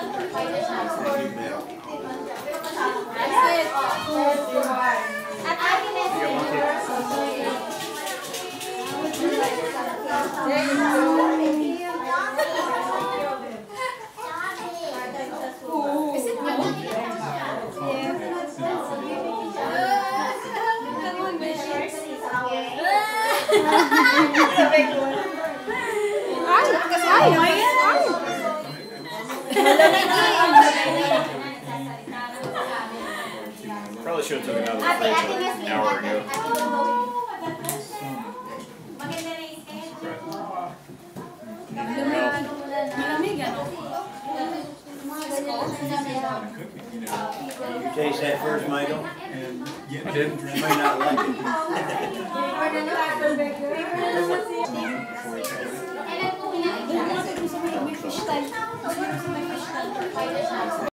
Probably should have took another flight an hour ago. You taste that first, Michael? I didn't. You might not like it.